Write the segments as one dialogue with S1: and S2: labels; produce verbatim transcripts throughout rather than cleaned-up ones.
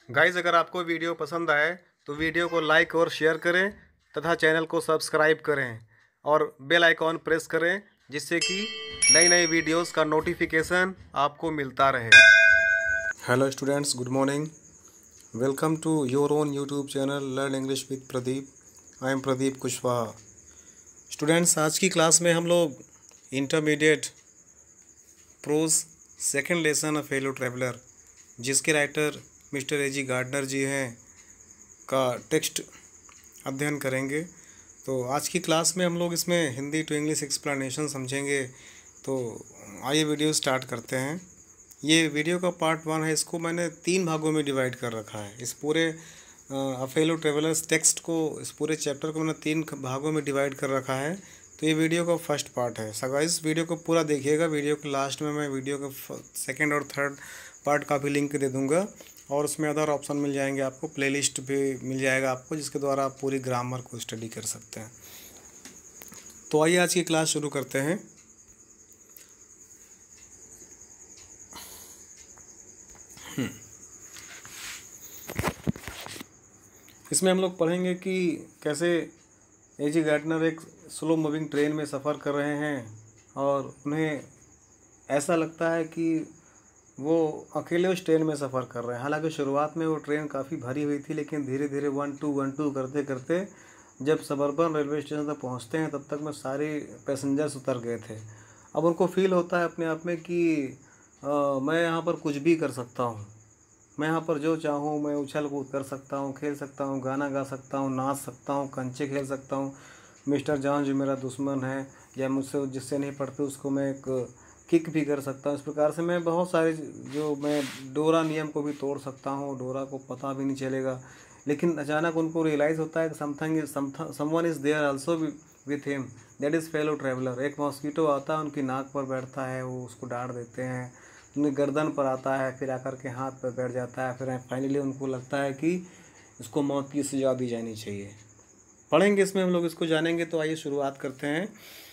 S1: Guys, अगर आपको video पसंद आए तो वीडियो को लाइक और शेयर करें तथा चैनल को सब्सक्राइब करें और बेल आइकॉन प्रेस करें, जिससे कि नई नई वीडियोस का नोटिफिकेशन आपको मिलता रहे। Hello students, good morning. Welcome to your own YouTube channel learn English with Pradeep. I am Pradeep Kushwaha. Students, आज की क्लास में हम लोग intermediate prose second lesson a fellow traveller, जिसके writer mister A G Gardiner ji हैं, का टेक्स्ट अध्ययन करेंगे। तो आज की क्लास में हम लोग इसमें हिंदी टू इंग्लिश एक्सप्लेनेशन समझेंगे। तो आइए वीडियो स्टार्ट करते हैं। ये वीडियो का पार्ट वन है। इसको मैंने तीन भागों में डिवाइड कर रखा है। इस पूरे अ फेलो ट्रैवलर्स टेक्स्ट को, इस पूरे चैप्टर को मैंने तीन भागों में डिवाइड कर रखा है। तो ये वीडियो का फर्स्ट पार्ट है। सो गाइस, वीडियो को पूरा देखिएगा। वीडियो के लास्ट में मैं वीडियो का सेकंड और थर्ड पार्ट का भी लिंक दे दूंगा, और उसमें अदर ऑप्शन मिल जाएंगे आपको, प्लेलिस्ट भी मिल जाएगा आपको, जिसके द्वारा आप पूरी ग्रामर को स्टडी कर सकते हैं। तो आइए आज की क्लास शुरू करते हैं। इसमें हम लोग पढ़ेंगे कि कैसे ए जी गार्डनर एक स्लो मूविंग ट्रेन में सफ़र कर रहे हैं और उन्हें ऐसा लगता है कि वो अकेले उस ट्रेन में सफ़र कर रहे हैं। हालांकि शुरुआत में वो ट्रेन काफ़ी भरी हुई थी, लेकिन धीरे धीरे वन टू वन टू करते करते जब सबर्बन रेलवे स्टेशन तक पहुंचते हैं, तब तक में सारे पैसेंजर्स उतर गए थे। अब उनको फील होता है अपने आप में कि आ, मैं यहाँ पर कुछ भी कर सकता हूँ, मैं यहाँ पर जो चाहूँ मैं उछल कूद कर सकता हूँ, खेल सकता हूँ, गाना गा सकता हूँ, नाच सकता हूँ, कंचे खेल सकता हूँ। मिस्टर जॉन जो मेरा दुश्मन है या मुझसे जिससे नहीं पढ़ते उसको मैं एक किक भी कर सकता हूँ। इस प्रकार से मैं बहुत सारे, जो मैं डोरा नियम को भी तोड़ सकता हूँ, डोरा को पता भी नहीं चलेगा। लेकिन अचानक उनको रियलाइज़ होता है कि something someone is there also with him, that is fellow traveller. एक मॉस्किटो आता है, उनकी नाक पर बैठता है, वो उसको डांट देते हैं, उनकी गर्दन पर आता है, फिर आकर के हाथ पर बैठ जाता है। फिर फाइनली उनको लगता है कि इसको मौत की सजा दी जानी चाहिए। पढ़ेंगे इसमें हम लोग, इसको जानेंगे। तो आइए शुरुआत करते हैं।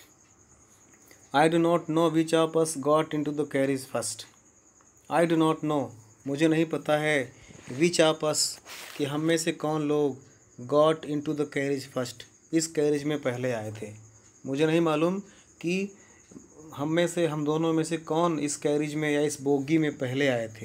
S1: I do not know which of us got in to the carriage first. I do not know, मुझे नहीं पता है, विच ऑफ अस, कि हम में से कौन लोग, got in to the carriage first, इस कैरिज में पहले आए थे। मुझे नहीं मालूम कि हम में से, हम दोनों में से कौन इस कैरिज में या इस बोगी में पहले आए थे।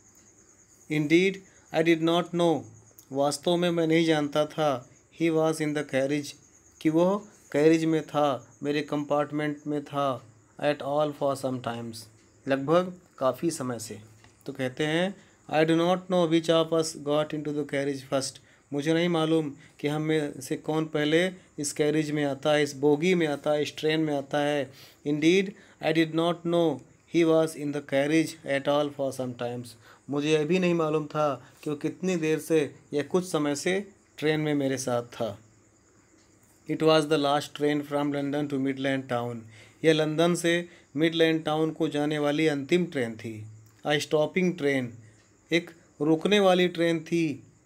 S1: Indeed I did not know, वास्तव में मैं नहीं जानता था, he was in the carriage, कि वह कैरिज में था, मेरे कंपार्टमेंट में था, at all for some times, लगभग काफ़ी समय से। तो कहते हैं I do not know which of us got in to the carriage first, मुझे नहीं मालूम कि हम में से कौन पहले इस कैरिज में आता है, इस बोगी में आता है, इस ट्रेन में आता है। Indeed I did not know he was in the carriage at all for some times, मुझे यह भी नहीं मालूम था कि वो कितनी देर से या कुछ समय से ट्रेन में मेरे साथ था। It was the last train from London to Midland town, यह लंदन से मिडलैंड टाउन को जाने वाली अंतिम ट्रेन थी। आ स्टॉपिंग ट्रेन, एक रुकने वाली ट्रेन थी।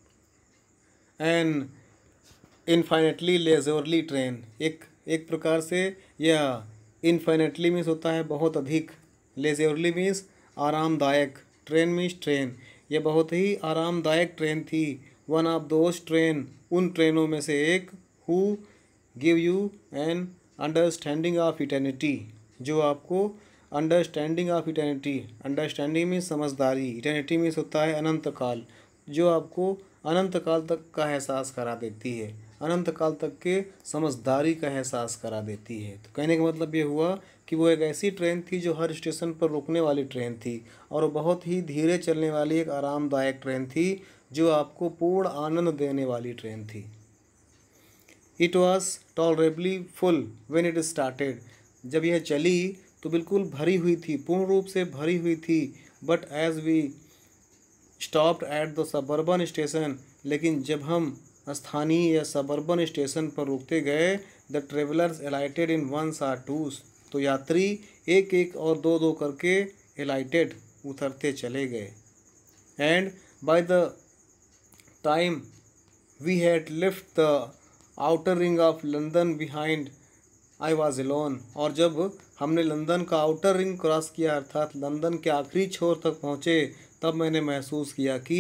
S1: एन इनफाइनेटली लेजरली ट्रेन, एक एक प्रकार से यह इनफाइनेटली मीन्स होता है बहुत अधिक, लेजरली मीन्स आरामदायक, ट्रेन मीन्स ट्रेन, यह बहुत ही आरामदायक ट्रेन थी। वन ऑफ दोज ट्रेन, उन ट्रेनों में से एक, who give you an understanding of eternity, जो आपको understanding of eternity, understanding means समझदारी, इटर्निटी मीन्स होता है अनंत काल, जो आपको अनंत काल तक का एहसास करा देती है, अनंत काल तक के समझदारी का एहसास करा देती है। तो कहने का मतलब ये हुआ कि वो एक ऐसी ट्रेन थी जो हर स्टेशन पर रुकने वाली ट्रेन थी, और वो बहुत ही धीरे चलने वाली एक आरामदायक ट्रेन थी, जो आपको पूर्ण आनंद देने वाली ट्रेन थी। It was tolerably full when it started, जब यह चली तो बिल्कुल भरी हुई थी, पूर्ण रूप से भरी हुई थी। But as we stopped at the suburban station, लेकिन जब हम स्थानीय या सबर्बन स्टेशन पर रुकते गए, the travellers alighted in ones or twos, तो यात्री एक एक और दो दो करके एलाइटेड, उतरते चले गए। And by the time we had left the outer ring of London behind, I was alone, और जब हमने लंदन का आउटर रिंग क्रॉस किया, अर्थात लंदन के आखिरी छोर तक पहुँचे, तब मैंने महसूस किया कि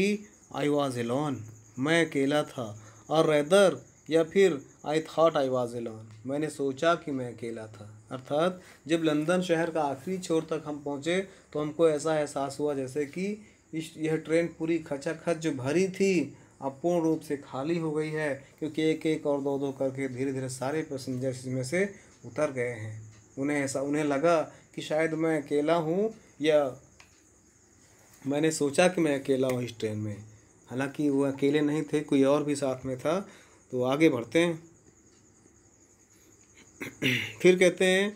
S1: आई वॉज एलोन, मैं अकेला था, और रेदर या फिर I thought I was alone, मैंने सोचा कि मैं अकेला था। अर्थात जब लंदन शहर का आखिरी छोर तक हम पहुँचे तो हमको ऐसा एहसास हुआ जैसे कि इस यह ट्रेन पूरी खचाखच जो भरी थी अब पूर्ण रूप से खाली हो गई है, क्योंकि एक एक और दो दो करके धीरे धीरे सारे पैसेंजर्स इसमें से उतर गए हैं। उन्हें ऐसा उन्हें लगा कि शायद मैं अकेला हूँ, या मैंने सोचा कि मैं अकेला हूँ इस ट्रेन में। हालांकि वो अकेले नहीं थे, कोई और भी साथ में था। तो आगे बढ़ते हैं। फिर कहते हैं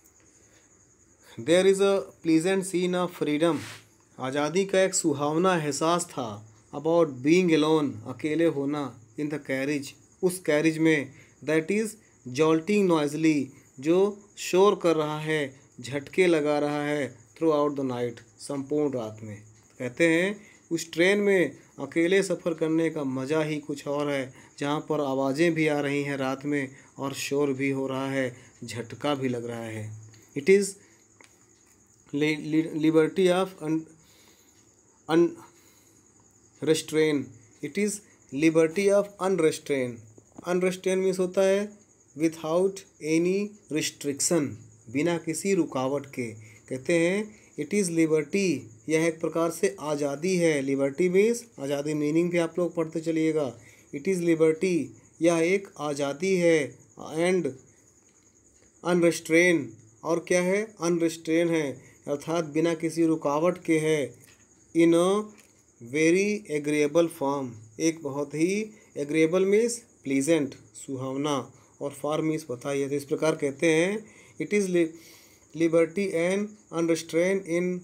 S1: there is a pleasant scene of freedom, आज़ादी का एक सुहावना एहसास था। अबाउट बीइंग एलोन, अकेले होना। इन द कैरिज, उस कैरिज में। दैट इज़ जॉल्टिंग नॉइजली, जो शोर कर रहा है, झटके लगा रहा है। थ्रू आउट द नाइट, संपूर्ण रात में। कहते हैं उस ट्रेन में अकेले सफ़र करने का मज़ा ही कुछ और है, जहाँ पर आवाज़ें भी आ रही हैं रात में और शोर भी हो रहा है, झटका भी लग रहा है। It is liberty of unrestraint, it is liberty of unrestraint. Unrestraint means होता है विथआउट एनी रिस्ट्रिक्शन, बिना किसी रुकावट के। कहते हैं इट इज़ लिबर्टी, यह एक प्रकार से आज़ादी है। लिबर्टी मीन्स आज़ादी, मीनिंग भी आप लोग पढ़ते चलिएगा। इट इज़ लिबर्टी, यह एक आज़ादी है। एंड अनरेस्ट्रेन, और क्या है? अनरेस्ट्रेन है, अर्थात बिना किसी रुकावट के है। In a very agreeable form, एक बहुत ही एग्रीएबल मीन्स प्लीजेंट, सुहावना, और फॉर्म मीन्स बताइए। तो इस प्रकार कहते हैं it is liberty and unrestraint in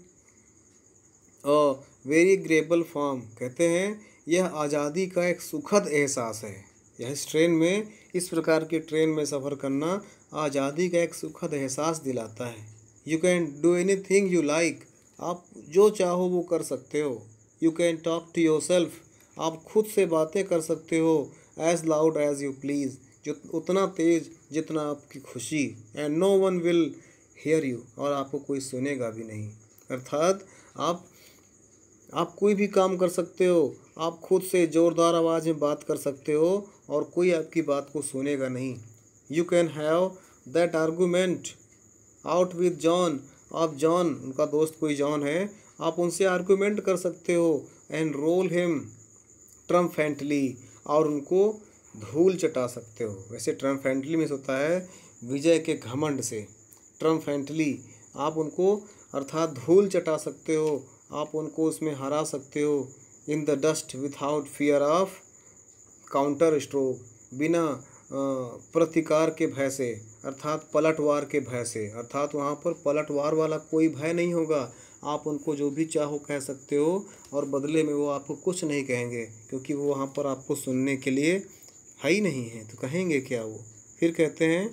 S1: a very agreeable form. कहते हैं यह आज़ादी का एक सुखद एहसास है। यह इस ट्रेन में, इस प्रकार की ट्रेन में सफ़र करना आज़ादी का एक सुखद एहसास दिलाता है। You can do anything you like, आप जो चाहो वो कर सकते हो। You can talk to yourself, आप खुद से बातें कर सकते हो। As loud as you please, जो उतना तेज़ जितना आपकी खुशी। And no one will hear you, और आपको कोई सुनेगा भी नहीं। अर्थात आप आप कोई भी काम कर सकते हो, आप खुद से ज़ोरदार आवाज़ में बात कर सकते हो और कोई आपकी बात को सुनेगा नहीं। You can have that argument out with John, आप जॉन, उनका दोस्त कोई जॉन है, आप उनसे आर्गूमेंट कर सकते हो। एंड रोल हिम ट्रम्फेंटली, और उनको धूल चटा सकते हो। वैसे ट्रम्फेंटली में होता है विजय के घमंड से। ट्रम्फेंटली, आप उनको अर्थात धूल चटा सकते हो, आप उनको उसमें हरा सकते हो। In the dust without fear of counter stroke, बिना प्रतिकार के भय से, अर्थात पलटवार के भय से। अर्थात वहाँ पर पलटवार वाला कोई भय नहीं होगा। आप उनको जो भी चाहो कह सकते हो और बदले में वो आपको कुछ नहीं कहेंगे, क्योंकि वो वहाँ पर आपको सुनने के लिए है ही नहीं है, तो कहेंगे क्या वो। फिर कहते हैं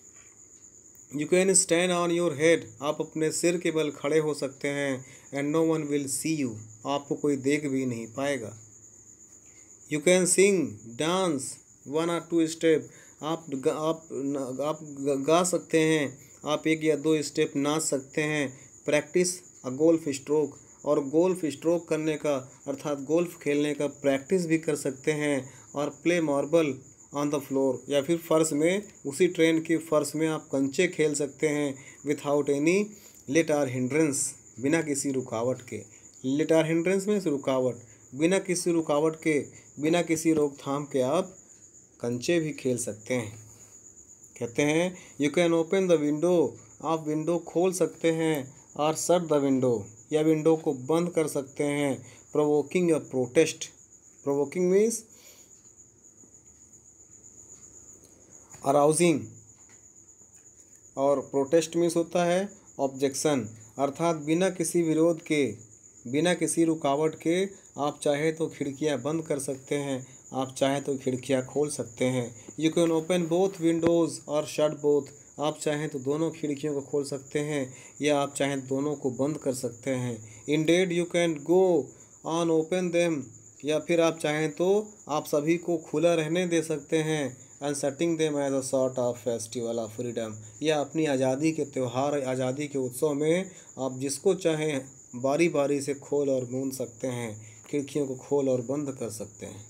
S1: you can stand on your head, आप अपने सिर के बल खड़े हो सकते हैं। And no one will see you, आपको कोई देख भी नहीं पाएगा। You can sing dance one और टू स्टेप, आप गा, आप आप गा सकते हैं, आप एक या दो स्टेप नाच सकते हैं। प्रैक्टिस अ गोल्फ स्ट्रोक, और गोल्फ स्ट्रोक करने का अर्थात गोल्फ खेलने का प्रैक्टिस भी कर सकते हैं। और play marble on the floor, या फिर फर्श में, उसी ट्रेन की फर्श में आप कंचे खेल सकते हैं। Without any let or hindrance, बिना किसी रुकावट के। लेट आर हिंड्रेंस में रुकावट, बिना किसी रुकावट के, बिना किसी रोकथाम के आप कंचे भी खेल सकते हैं। कहते हैं you can open the window, आप विंडो खोल सकते हैं। और शट द विंडो, या विंडो को बंद कर सकते हैं। Provoking a protest, provoking means arousing, और प्रोटेस्ट मीन्स होता है ऑब्जेक्शन। अर्थात बिना किसी विरोध के, बिना किसी रुकावट के आप चाहे तो खिड़कियां बंद कर सकते हैं, आप चाहे तो खिड़कियां खोल सकते हैं। You can open both windows or shut both, आप चाहें तो दोनों खिड़कियों को खोल सकते हैं या आप चाहें तो दोनों को बंद कर सकते हैं। Indeed you can go on open them, या फिर आप चाहें तो आप सभी को खुला रहने दे सकते हैं। And setting them as a sort of festival of freedom, या अपनी आज़ादी के त्यौहार, आज़ादी के उत्सव में आप जिसको चाहें बारी बारी से खोल और मूंद सकते हैं, खिड़कियों को खोल और बंद कर सकते हैं।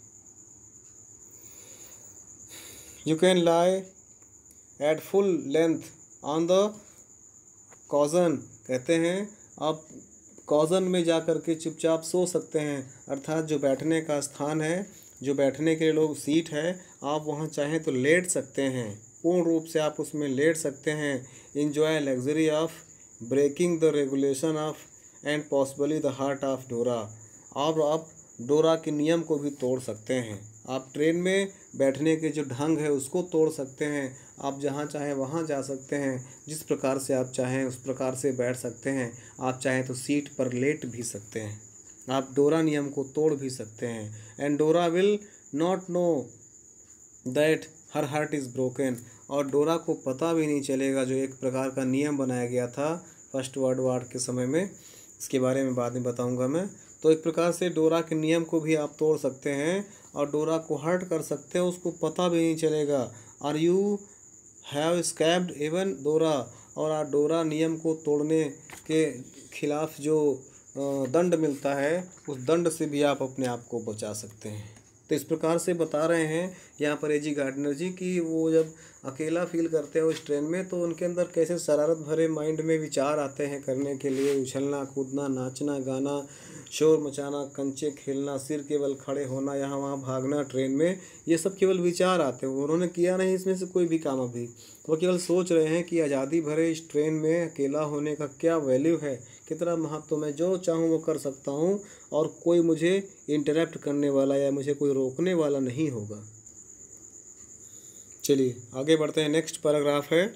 S1: You can lie at full length on the cushion, कहते हैं आप कॉजन में जा कर के चुपचाप सो सकते हैं, अर्थात जो बैठने का स्थान है, जो बैठने के लिए लोग सीट है, आप वहाँ चाहें तो लेट सकते हैं, पूर्ण रूप से आप उसमें लेट सकते हैं। Enjoy luxury of breaking the regulation of and possibly the heart of Dora. आप आप डोरा के नियम को भी तोड़ सकते हैं। आप ट्रेन में बैठने के जो ढंग है उसको तोड़ सकते हैं। आप जहाँ चाहें वहाँ जा सकते हैं, जिस प्रकार से आप चाहें उस प्रकार से बैठ सकते हैं। आप चाहें तो सीट पर लेट भी सकते हैं। आप डोरा नियम को तोड़ भी सकते हैं। And Dora will not know that her heart is broken, और डोरा को पता भी नहीं चलेगा, जो एक प्रकार का नियम बनाया गया था फर्स्ट वर्ल्ड वॉर के समय में, इसके बारे में बाद में बताऊंगा मैं। तो एक प्रकार से डोरा के नियम को भी आप तोड़ सकते हैं और डोरा को हर्ट कर सकते हैं, उसको पता भी नहीं चलेगा। Are you have escaped even Dora, और आप डोरा नियम को तोड़ने के खिलाफ जो दंड मिलता है, उस दंड से भी आप अपने आप को बचा सकते हैं। तो इस प्रकार से बता रहे हैं यहाँ पर एजी गार्डनर जी कि वो जब अकेला फील करते हैं उस ट्रेन में, तो उनके अंदर कैसे शरारत भरे माइंड में विचार आते हैं करने के लिए, उछलना कूदना, नाचना गाना, शोर मचाना, कंचे खेलना, सिर केवल खड़े होना, यहाँ वहाँ भागना ट्रेन में, ये सब केवल विचार आते हैं। उन्होंने किया नहीं इसमें से कोई भी काम अभी, वो केवल सोच रहे हैं कि आज़ादी भरे इस ट्रेन में अकेला होने का क्या वैल्यू है, कितना महत्व, मैं जो चाहूँ वो कर सकता हूँ और कोई मुझे इंटरप्ट करने वाला या मुझे कोई रोकने वाला नहीं होगा। चलिए आगे बढ़ते हैं। नेक्स्ट पैराग्राफ है,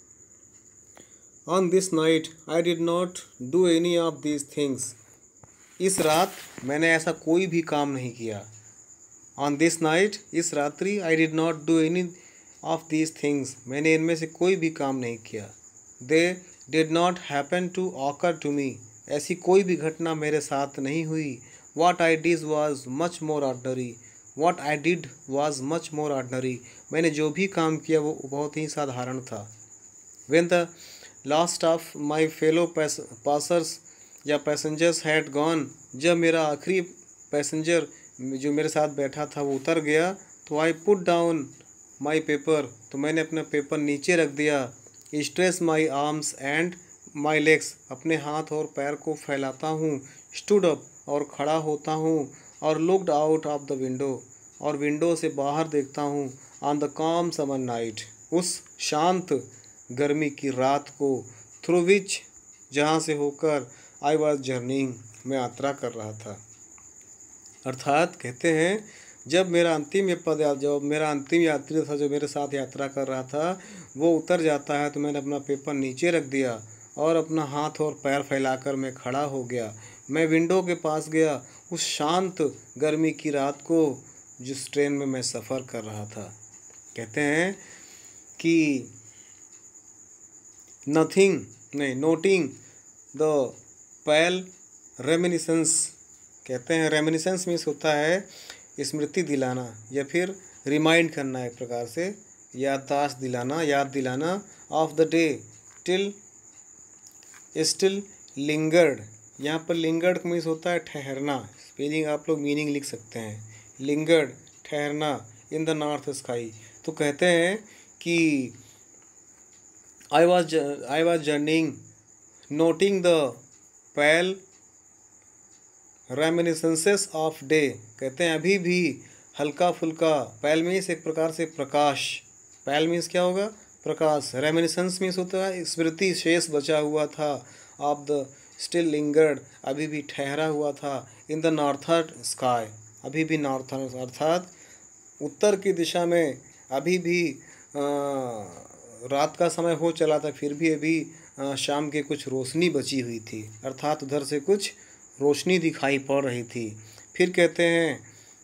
S1: on this night I did not do any of these things. इस रात मैंने ऐसा कोई भी काम नहीं किया। ऑन दिस नाइट, इस रात्रि, I did not do any of these things, मैंने इनमें से कोई भी काम नहीं किया। They did not happen to occur to me, ऐसी कोई भी घटना मेरे साथ नहीं हुई। What I did was much more ordinary, what I did was much more ordinary, मैंने जो भी काम किया वो बहुत ही साधारण था। When the last of my fellow passers या पैसेंजर्स हैड गॉन, जब मेरा आखिरी पैसेंजर जो मेरे साथ बैठा था वो उतर गया, तो I put down my paper, तो मैंने अपना पेपर नीचे रख दिया। Stress my arms and my legs, अपने हाथ और पैर को फैलाता हूँ। स्टूड अप, और खड़ा होता हूँ। और looked out of the window, और विंडो से बाहर देखता हूँ। On the calm summer night, उस शांत गर्मी की रात को। थ्रू विच, जहाँ से होकर आई वॉज जर्निंग, मैं यात्रा कर रहा था। अर्थात कहते हैं जब मेरा अंतिम पद जब मेरा अंतिम यात्री था जो मेरे साथ यात्रा कर रहा था वो उतर जाता है, तो मैंने अपना पेपर नीचे रख दिया और अपना हाथ और पैर फैलाकर मैं खड़ा हो गया। मैं विंडो के पास गया उस शांत गर्मी की रात को जिस ट्रेन में मैं सफ़र कर रहा था। कहते हैं कि नथिंग नहीं नोटिंग द पैल रेमिनिसेंस, कहते हैं रेमिनिसेंस मीन्स होता है स्मृति दिलाना या फिर रिमाइंड करना, एक प्रकार से याददाश्त दिलाना, याद दिलाना। Of the day till still lingered, यहाँ पर लिंगर्ड मीन्स होता है ठहरना, स्पेलिंग आप लोग मीनिंग लिख सकते हैं। लिंगर्ड ठहरना इन द नॉर्थ स्काई, तो कहते हैं कि I was I was journeying noting the pale reminiscences of day, कहते हैं अभी भी हल्का फुल्का, पैल मीन्स एक प्रकार से प्रकाश, पैल मीन्स क्या होगा प्रकाश, रेमिनिसेंस मीन्स होता है स्मृति शेष बचा हुआ था। ऑफ द स्टिल लिंगर्ड, अभी भी ठहरा हुआ था। इन द नॉर्थर्न स्काई, अभी भी नॉर्थर्न अर्थात उत्तर की दिशा में अभी भी आ, रात का समय हो चला था, फिर भी अभी आ, शाम की कुछ रोशनी बची हुई थी, अर्थात उधर से कुछ रोशनी दिखाई पड़ रही थी। फिर कहते हैं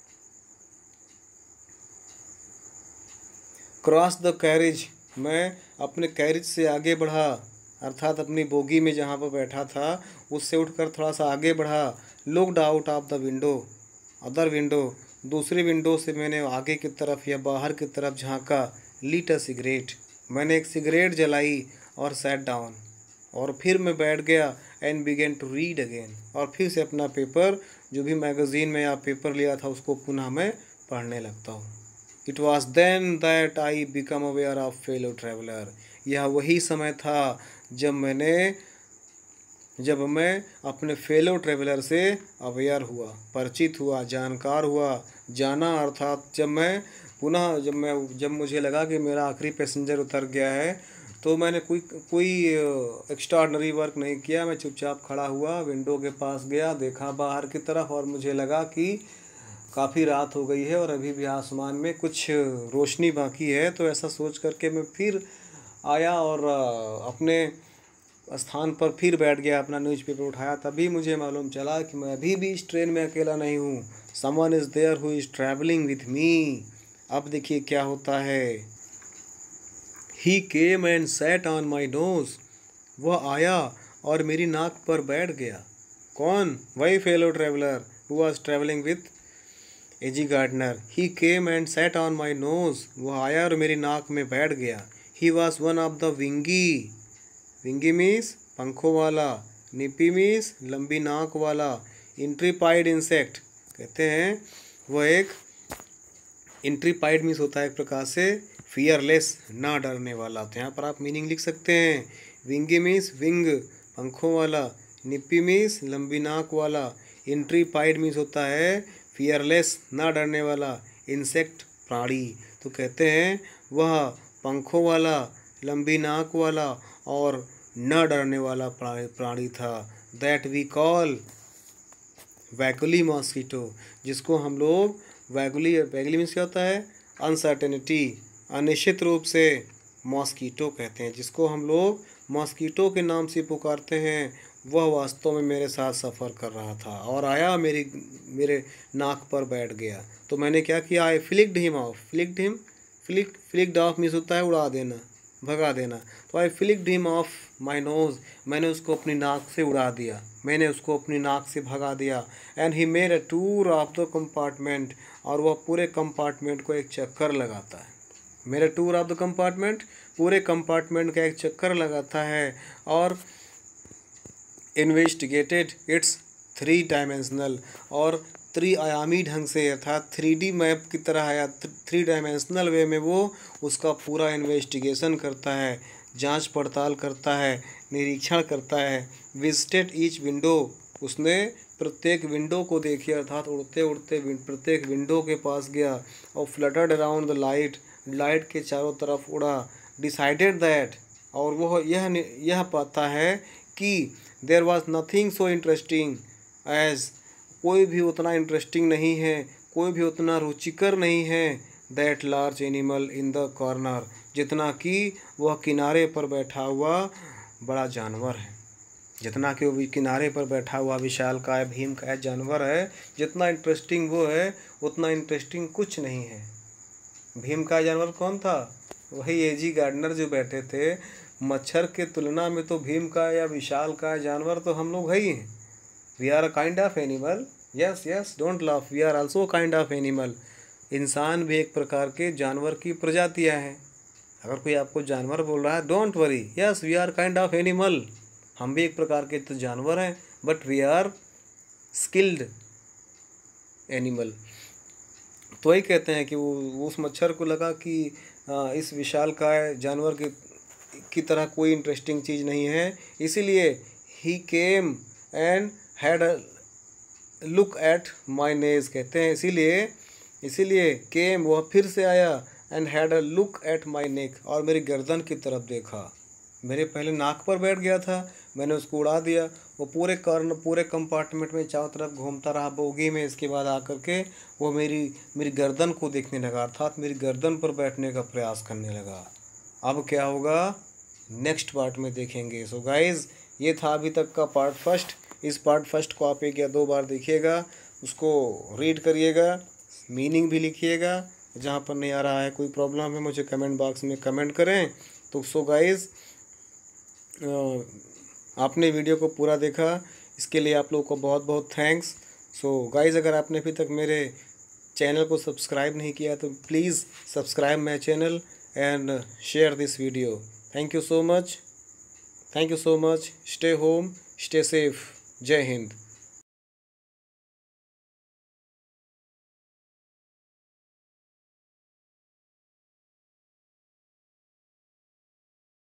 S1: क्रॉस द कैरिज, मैं अपने कैरिज से आगे बढ़ा, अर्थात अपनी बोगी में जहाँ पर बैठा था उससे उठकर थोड़ा सा आगे बढ़ा। Looked out of the window other window, दूसरी विंडो से मैंने आगे की तरफ या बाहर की तरफ झांका। लीट अ सिगरेट, मैंने एक सिगरेट जलाई और सैट डाउन, और फिर मैं बैठ गया and began to read again, और फिर से अपना पेपर, जो भी मैगज़ीन में या पेपर लिया था, उसको पुनः मैं पढ़ने लगता हूँ। It was then that I became aware of fellow traveller. यह वही समय था जब मैंने जब मैं अपने फेलो ट्रैवलर से अवेयर हुआ, परिचित हुआ, जानकार हुआ, जाना, अर्थात जब मैं पुनः जब मैं जब मुझे लगा कि मेरा आखिरी पैसेंजर उतर गया है, तो मैंने कोई कोई एक्स्ट्राऑर्डिनरी वर्क नहीं किया। मैं चुपचाप खड़ा हुआ, विंडो के पास गया, देखा बाहर की तरफ, और मुझे लगा कि काफ़ी रात हो गई है और अभी भी आसमान में कुछ रोशनी बाकी है। तो ऐसा सोच करके मैं फिर आया और अपने स्थान पर फिर बैठ गया, अपना न्यूज़पेपर उठाया। तभी मुझे मालूम चला कि मैं अभी भी इस ट्रेन में अकेला नहीं हूँ, someone is there who is travelling with me. अब देखिए क्या होता है। He came and sat on my nose. वह आया और मेरी नाक पर बैठ गया। कौन? वही fellow traveller who was travelling with A G Gardiner. He came and sat on my nose. वह आया और मेरी नाक में बैठ गया। He was one of the wingy. Wingy means पंखों वाला, निपी मीन्स लंबी नाक वाला, इंट्रीपाइड इंसेक्ट कहते हैं। वह एक इंट्रीपाइड मीन्स होता है एक प्रकार से फियरलेस, ना डरने वाला। तो यहाँ पर आप मीनिंग लिख सकते हैं। विंगी मीन्स विंग, पंखों वाला, निपी मीन्स लंबी नाक वाला, इंट्रीपाइड मीन्स होता है फियरलेस, ना डरने वाला, इंसेक्ट प्राणी। तो कहते हैं वह पंखों वाला, लंबी नाक वाला और न डरने वाला प्राणी था। That we call vaguely mosquito, जिसको हम लोग वैकुली वैकुली मीन्स क्या होता है? अनसर्टेनिटी, अनिश्चित रूप से मॉस्किटो कहते हैं, जिसको हम लोग मॉस्किटो के नाम से पुकारते हैं। वह वास्तव में मेरे साथ सफ़र कर रहा था और आया मेरी मेरे नाक पर बैठ गया। तो मैंने क्या किया? I flicked him off. Flicked him flick flicked off means होता है उड़ा देना, भगा देना। तो I flicked him off my nose. मैंने उसको अपनी नाक से उड़ा दिया, मैंने उसको अपनी नाक से भगा दिया। And he made a tour of the compartment. और वह पूरे कंपार्टमेंट को एक चक्कर लगाता है। मेरा टूर ऑफ द कंपार्टमेंट, पूरे कंपार्टमेंट का एक चक्कर लगाता है और इन्वेस्टिगेटेड इट्स थ्री डायमेंशनल, और त्रिआयामी ढंग से अर्थात थ्री डी मैप की तरह या थ्री डायमेंशनल वे में वो उसका पूरा इन्वेस्टिगेशन करता है, जांच पड़ताल करता है, निरीक्षण करता है। विजिटेड ईच विंडो, उसने प्रत्येक विंडो को देखी, अर्थात उड़ते उड़ते प्रत्येक विंडो के पास गया और fluttered around the light, light के चारों तरफ उड़ा। डिसाइडेड दैट, और वह यह यह पाता है कि there was nothing so interesting as, कोई भी उतना इंटरेस्टिंग नहीं है, कोई भी उतना रुचिकर नहीं है, that large animal in the corner, जितना कि वह किनारे पर बैठा हुआ बड़ा जानवर है। जितना कि वो किनारे पर बैठा हुआ विशालकाय भीमकाय जानवर है, जितना इंटरेस्टिंग वो है उतना इंटरेस्टिंग कुछ नहीं है। भीमकाय जानवर कौन था? वही एजी गार्डनर जो बैठे थे। मच्छर के तुलना में तो भीमकाय या विशालकाय जानवर तो हम लोग है ही हैं। We are a kind of animal. Yes yes, don't laugh, we are also kind of animal. इंसान भी एक प्रकार के जानवर की प्रजातियां हैं। अगर कोई आपको जानवर बोल रहा है, don't worry, yes we are kind of animal. हम भी एक प्रकार के तो जानवर हैं, but we are skilled animal. तो वही कहते हैं कि वो उस मच्छर को लगा कि इस विशालकाय जानवर की की तरह कोई इंटरेस्टिंग चीज़ नहीं है, इसीलिए he came and had a look at my nose कहते हैं। इसीलिए इसीलिए केम, वह फिर से आया, and had a look at my neck, और मेरी गर्दन की तरफ देखा। मेरे पहले नाक पर बैठ गया था, मैंने उसको उड़ा दिया। वो पूरे कॉर्नर पूरे कंपार्टमेंट में चारों तरफ घूमता रहा बोगी में। इसके बाद आकर के वो मेरी मेरी गर्दन को देखने लगा, अर्थात मेरी गर्दन पर बैठने का प्रयास करने लगा। अब क्या होगा नेक्स्ट पार्ट में देखेंगे। सो गाइज, ये था अभी तक का पार्ट फर्स्ट। इस पार्ट फर्स्ट को आप एक या दो बार देखिएगा, उसको रीड करिएगा, मीनिंग भी लिखिएगा। जहाँ पर नहीं आ रहा है, कोई प्रॉब्लम है, मुझे कमेंट बॉक्स में कमेंट करें। तो सो गाइज, आपने वीडियो को पूरा देखा, इसके लिए आप लोगों को बहुत बहुत थैंक्स। सो गाइज, अगर आपने अभी तक मेरे चैनल को सब्सक्राइब नहीं किया तो please subscribe my channel and share this video. Thank you so much. Thank you so much. Stay home, stay safe. जय हिंद।